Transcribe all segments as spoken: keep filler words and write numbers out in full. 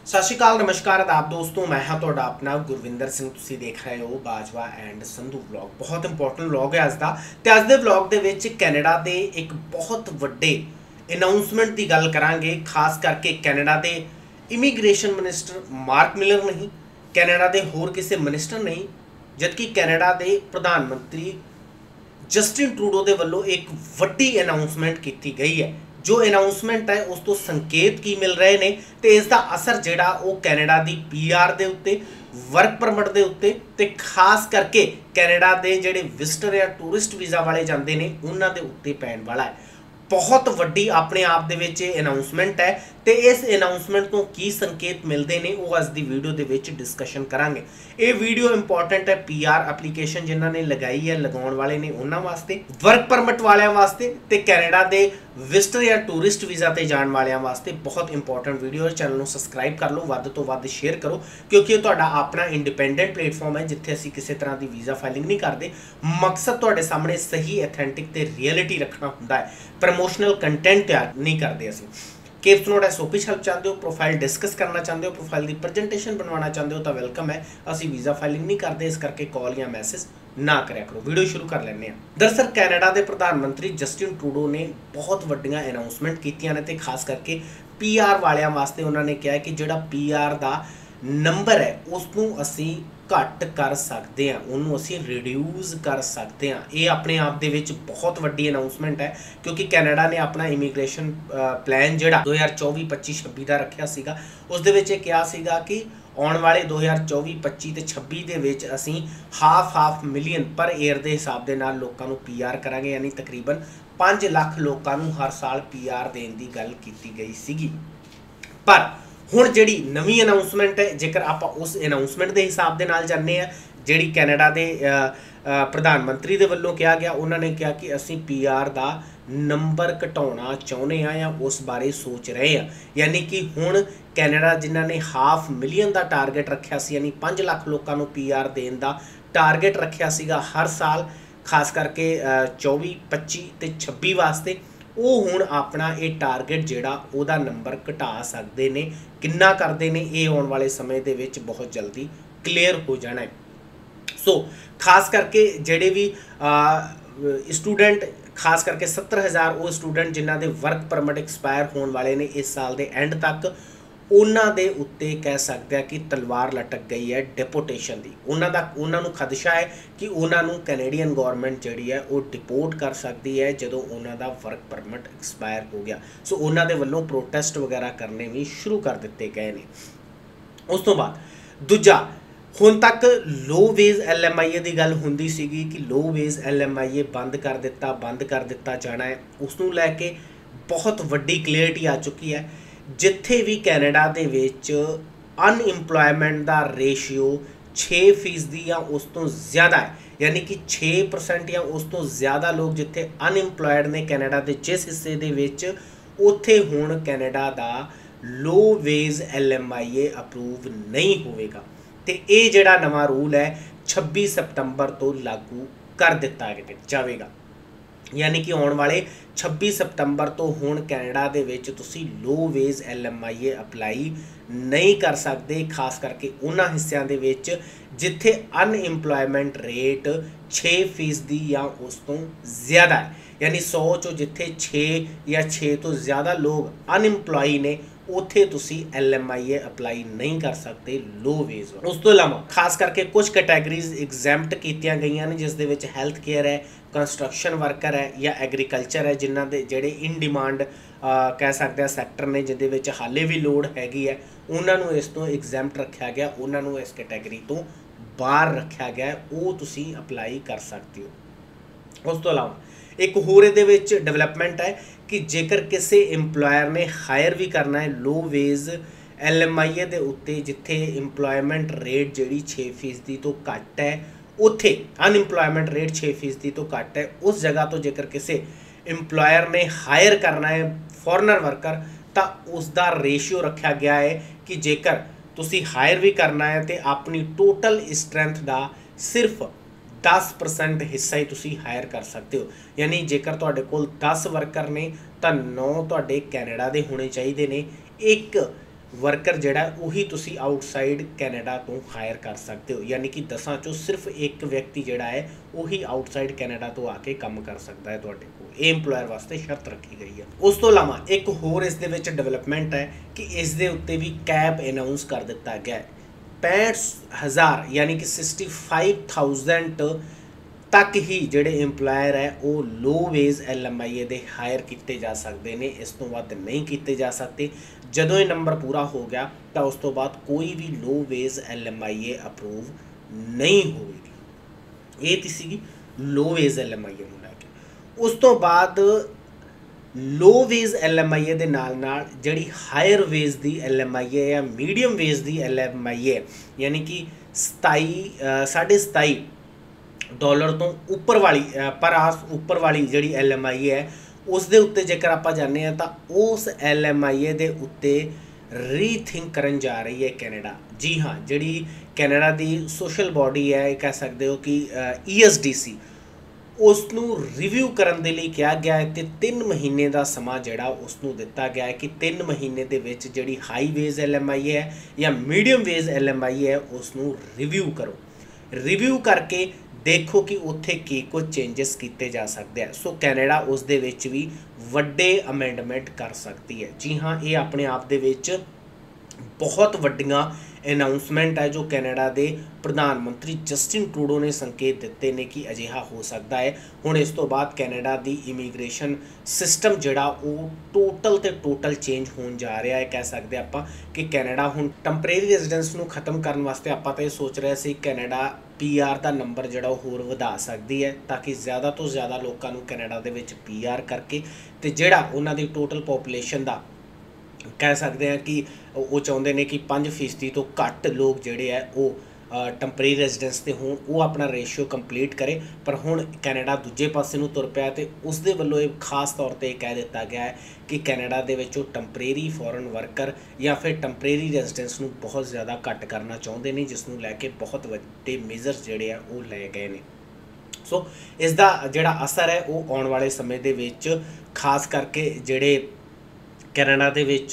सत श्री अकाल, नमस्कार, आदाब दोस्तों। मैं हाँ तुहाडा अपना गुरविंदर सिंह। तुसीं देख रहे हो बाजवा एंड संधू व्लॉग। बहुत इंपॉर्टेंट व्लॉग है अज दा ते अज दे व्लॉग दे विच कैनेडा दे एक बहुत वड्डे अनाउंसमेंट की गल करांगे। खास करके कैनेडा दे इमीग्रेशन मिनिस्टर मार्क मिलर नहीं, कैनेडा दे होर किसी मिनिस्टर नहीं, जबकि कैनेडा दे प्रधानमंत्री जस्टिन ट्रूडो दे वल्लों एक वड्डी अनाउंसमेंट की गई है। जो अनाउंसमेंट है उस तो संकेत की मिल रहे हैं तो इसका असर जिहड़ा वो कैनेडा की पी आर के उत्ते, वर्क परमिट के उत्ते ते खास करके कैनेडा के जिहड़े विजिटर या टूरिस्ट वीज़ा वाले जाते हैं उन्हां दे उत्ते पैण वाला है। बहुत वड्डी अपने आप दे विच अनाउंसमेंट है तो इस अनाउंसमेंट तो की संकेत मिलते हैं वो अज की वीडियो के विच डिस्कशन करांगे। ये वीडियो इंपॉर्टेंट है पी आर एप्लीकेशन जिन्होंने लगाई है, लगाने वाले ने उन्होंने वास्ते, वर्क परमिट वालों वास्ते ते कैनेडा के विजिटर या टूरिस्ट वीज़ा ते जाने वालों वास्ते बहुत इंपॉर्टेंट वीडियो है। चैनल को सबसक्राइब कर लो, वध तो वध शेयर करो, क्योंकि ये तुहाडा अपना इंडिपेंडेंट प्लेटफॉर्म है जिथे असीं किसी तरह की वीज़ा फाइलिंग नहीं करते। मकसद तुहाडे सामने सही एथेंटिक ते रियलिटी रखना हुंदा है, प्रमोशनल कंटेंट तैयार नहीं करते असीं। केप्स नोट एसओपी हेल्प चाहते हो, प्रोफाइल डिस्कस करना चाहते हो, प्रोफाइल की प्रजेंटेशन बनवाना चाहते हो तो वेलकम है। असी वीज़ा फाइलिंग नहीं करते, इस करके कॉल या मैसेज ना करा करो। वीडियो शुरू कर लें। दरअसल कैनेडा के प्रधानमंत्री जस्टिन ट्रूडो ने बहुत वड्डियां अनाउंसमेंट कीतियां ने, खास करके पी आर वालियां वास्ते उन्होंने कहा कि जिहड़ा पी आर का नंबर है उसनूं असीं घट कर सकते हैं, उन्होंने असीं रिड्यूस कर सकते हैं। ये अपने आप दे विच बहुत वड्डी अनाउंसमेंट है, क्योंकि कैनेडा ने अपना इमीग्रेशन प्लान जिहड़ा दो हज़ार चौबी पच्ची छब्बी का रखा सीगा, उस दे विच कहा सीगा कि आने वाले दो हज़ार चौबी पच्ची ते छब्बी दे विच असीं half half million per year के हिसाब के नाल लोकां नूं पी आर करांगे, यानी तकरीबन पाँच लाख लोकां नूं हर साल पी आर देण दी गल कीती गई सीगी। पर हुण जिहड़ी नवीं अनाउंसमेंट है, जेकर आप उस अनाउंसमेंट के हिसाब के नाल जाने हैं, जिहड़ी कैनेडा के प्रधानमंत्री दे वल्लों कहा गया, उन्होंने कहा कि असीं पी आर का नंबर घटाउणा चाहुंदे हां या उस बारे सोच रहे हैं। यानी कि हुण कैनेडा जिन्होंने हाफ मिलियन का टारगेट रखा सी, यानी पाँच लाख लोकां नूं पी आर देण दा टारगेट रखा सीगा हर साल, खास करके चौबी पच्ची ते छब्बी वास्ते, वो हुण अपना ये टारगेट जिहड़ा उहदा नंबर घटा सकते हैं। किन्ना करते हैं ये आने वाले समय दे विच बहुत जल्दी क्लीयर हो जाना है। सो खास करके जिहड़े भी स्टूडेंट, खास करके सत्तर हज़ार वो स्टूडेंट जिन्हां दे वर्क परमिट एक्सपायर होने वाले ने इस साल के एंड तक, उन्हां दे उत्ते कह सकते हैं कि तलवार लटक गई है डिपोटेशन की। उन्हां दा उन्हां नूं खदशा है कि उन्हां नूं कैनेडियन गौरमेंट जिहड़ी है वो डिपोर्ट कर सकती है जदों उन्हां दा वर्क परमिट एक्सपायर हो गया। सो उन्हां दे वल्लों प्रोटेस्ट वगैरह करने भी शुरू कर दिते गए ने। उस तो बाद दूजा, हुण तक low wage L M I A की गल हुंदी सीगी कि low wage L M I A बंद कर दिता बंद कर दिता जाना है। उसनूं लैके बहुत वड्डी क्लीयरिटी आ चुकी है। जिथे भी कैनेडा दे विच अनइंप्लॉयमेंट का रेशियो छे फीसदी या उस तो ज़्यादा है, यानी कि छे परसेंट या उस तो ज़्यादा लोग जिथे अनइंप्लॉयड ने कैनेडा के जिस हिस्से दे विच, उत्थे हुण कैनेडा का low wage L M I A approve नहीं होवेगा। तो ये जिहड़ा नवा रूल है छब्बी सितंबर तो लागू कर दिता जाएगा। यानी कि आने वाले छब्बी सितंबर तो हुण कैनेडा दे विच तुसीं low wage L M I A apply नहीं कर सकते, खास करके उन्हां हिस्सों दे विच जिथे अनइंप्लॉयमेंट रेट छे फीसदी या उस तो ज़्यादा है। यानी सौ चो जिथे छे या छे तो ज़्यादा लोग अनइंप्लॉय ने, उत्थे तुसी L M I A apply नहीं कर सकते लो वेज। उस तो इलावा खास करके कुछ कैटेगरीज एग्जैम्प्ट कीतियां गई हैं, जिस दे विच हैल्थ केयर है, कंस्ट्रक्शन वर्कर है या एग्रीकल्चर है, जिन्हां दे जिहड़े इन डिमांड कह सकते हैं सैक्टर ने, जिहदे विच हाले भी लोड़ हैगी है, उन्हां नूं इस तो एग्जैम्प्ट रखा गया, उन्हां नूं इस कैटेगरी तो बाहर रखा गया, वो तुसी अपलाई कर सकते हो। उस तो इलावा एक होर इहदे विच डेवलपमेंट है कि जेकर किसी इंप्लॉयर ने हायर भी करना है low wage L M I A दे उत्ते, जिथे इंप्लॉयमेंट रेट जिहड़ी छे फीसदी तो घट है, उत्थे अनइंप्लॉयमेंट रेट छे फीसदी तो घट है, उस जगह तो जेकर किसी इंप्लॉयर ने हायर करना है फॉरनर वर्कर, तो उसका रेशियो रखा गया है कि जेकर तुसी हायर भी करना है तो अपनी टोटल स्ट्रेंथ का सिर्फ दस परसेंट हिस्सा ही तुसी हायर कर सकते हो। यानी जेकर तुहाडे कोल दस वर्कर ने तो नौ तुहाडे कैनेडा दे होने चाहिए ने, एक वर्कर जिहड़ा उही तुसी आउटसाइड कैनेडा तो हायर कर सकते हो, यानी कि दसां चों सिर्फ एक व्यक्ति जिहड़ा है उही आउटसाइड कैनेडा तो आके काम कर सकता है तुहाडे कोल। ये इंप्लॉयर वास्ते शर्त रखी गई है। उस तो इलावा एक होर इस दे विच डेवलपमेंट है कि इस दे उत्ते भी कैप अनाउंस कर दिता गया है। पैंठ हज़ार यानी कि सिक्सटी फाइव थाउजेंड तक ही जिहड़े इंप्लॉयर है वो low wage L M I A दे हायर किए जा सकते हैं, इस तो वध नहीं किए जा सकते। जदों ये नंबर पूरा हो गया तो उस तो बाद कोई भी low wage L M I A approve नहीं होगी। ये तो सी low wage L M I A नूं लैके। उस तो बाद low wage L M I A दे नाल नाल जिहड़ी हायर वेज दी एल एम आई ए या मीडियम वेज दी एल एम आई ए यानी कि सताई साढ़े सताई डॉलर तो उपर वाली पर आस उपर वाली जिहड़ी एल एम आई है उस दे उत्ते जेकर आपां जाने हैं तो उस एल एम आई ए दे उत्ते रीथिंक करन जा रही है कैनेडा। जी हाँ, जिहड़ी कैनेडा दी सोशल बॉडी है, कह सकते हो कि ई एस डी सी, उसनूं रिव्यू करन दे लई कहा गया है ते तीन महीने का समा जिहड़ा उसनूं दिता गया है कि तीन महीने दे विच जिहड़ी high wage L M I है या medium wage L M I है उसनूं रिव्यू करो। रिव्यू करके देखो कि उत्थे की कुछ चेंजिस किए जा सकते हैं। सो कैनेडा उस दे विच भी वड्डे अमेंडमेंट कर सकती है। जी हाँ, ये अपने आप दे विच बहुत वड्डियां अनाउंसमेंट है जो कैनेडा के प्रधानमंत्री जस्टिन ट्रूडो ने संकेत दिते ने कि अजिहा हो सकता है। हुण इस तो बाद कैनेडा की इमीग्रेशन सिस्टम जिहड़ा वो टोटल ते टोटल चेंज होण जा रहा है। कह सकते आपां कि कैनेडा हुण टैंपरेरी रेजिडेंस नूं खत्म करन वास्ते आपां तो ये सोच रहे सी कैनेडा पी आर का नंबर जिहड़ा होर वधा सकती है ताकि ज़्यादा तो ज़्यादा लोगों को कैनेडा दे विच पी आर करके ते जिहड़ा उन्हां दी टोटल पॉपूलेशन का कह सकते हैं कि वो चाहते हैं कि पाँच फीसदी तो घट लोग जोड़े है वो टैंपरेरी रेजिडेंस ते होण, वो अपना रेशियो कंप्लीट करे। पर हुण कैनेडा दूजे पासे नूं तुर पिया ते उस दे वल्लों ये खास तौर पर कह दिता गया है कि कैनेडा दे विच टैंपरेरी फॉरन वर्कर या फिर टैंपरेरी रेजिडेंस नूं बहुत ज़्यादा घट करना चाहते हैं, जिसनूं लैके बहुत वड्डे मेजर्स जिहड़े आ वो लै गए ने। सो इसका जिहड़ा असर है वो आने वाले समय दे विच खास करके जिहड़े कैनेडा दे विच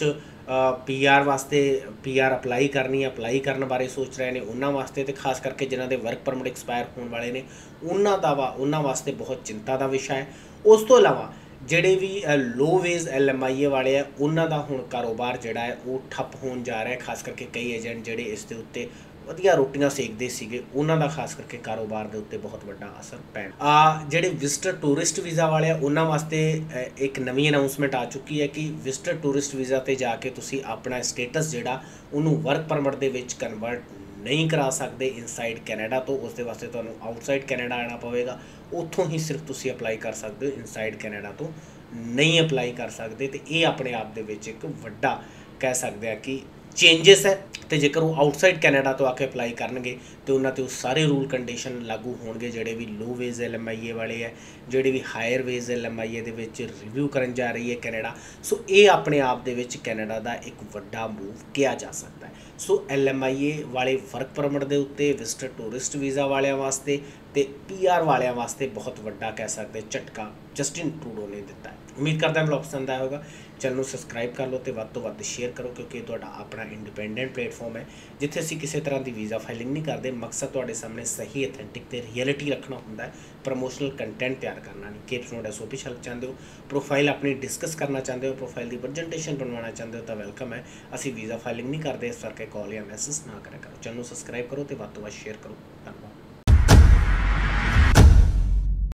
पी आर वास्ते पी आर अपलाई करनी अपलाई करने बारे सोच रहे हैं उन्होंने वास्ते, तो खास करके जिन्हों के वर्क परमिट एक्सपायर होने वाले ने उन्हों का वा उन्होंने वास्ते बहुत चिंता का विषय है। उस तो इलावा जिहड़े भी low wage L M I A वाले है उन्हों का हुण कारोबार जिहड़ा है वो ठप होण जा रहा है। खास करके कई एजेंट जिहड़े इस दे उत्ते वधिया रोटियां सेकते सीगे उन्हों का खास करके कारोबार के उत्ते बहुत बड़ा असर पैना। आ जिहड़े विजिटर टूरिस्ट वीज़ा वाले उन्होंने वास्ते एक नवी अनाउंसमेंट आ चुकी है कि विजिटर टूरिस्ट वीज़ा ते जाके तुसी अपना स्टेटस जिहड़ा उन्होंने वर्क परमिट दे विच कन्वर्ट नहीं करा सकते इनसाइड कैनेडा तो, उसके वास्ते तुहानूं आउटसाइड कैनेडा आना पवेगा। उत्थों ही सिर्फ तुसी अप्लाई कर सकते हो, इनसाइड कैनेडा तो नहीं अप्लाई कर सकते। तो ये अपने आप दे विच एक वड्डा कह सकते हैं कि चेंजिस है। तो जेकर वो आउटसाइड कैनेडा तो आके अप्लाई करनगे तो उन्होंने तो सारे रूल कंडीशन लागू होंगे जोड़े भी low wage L M I A वाले है, जोड़े भी higher wage L M I A review करन जा रही है कैनेडा। सो ये अपने आप दे विच कैनेडा का एक वड्डा मूव किया जा सकता है। So L M I A वाले वर्क परमिट के उत्ते विजिटर टूरिस्ट वीज़ा वालों वास्ते ते पी आर वालों वास्ते बहुत वड्डा कह सकते झटका जस्टिन ट्रूडो ने दिता है। उम्मीद करता है ब्लॉग पसंद आया होगा। चैनल सबसक्राइब कर लो तो वध तो वध शेयर करो क्योंकि तुहाडा अपना इंडिपेंडेंट प्लेटफॉर्म है जिथे असीं किसी तरह की वीज़ा फाइलिंग नहीं करते। मकसद तुहाडे सामने सही ऑथेंटिक ते रियलिटी रखना होंदा है, प्रमोशनल कंटेंट तैयार करना नहीं। Keeps note S O P help चाहते हो, प्रोफाइल अपनी डिस्कस करना चाहते हो, प्रोफाइल की प्रजेंटेशन बनवाना चाहते हो तो वेलकम है। असीं वीज़ा फाइलिंग नहीं करते, इस करके कॉल या मैसेज ना करा करो। चैनल सबसक्राइब करो तो वध तो वध शेयर करो। धन्यवाद।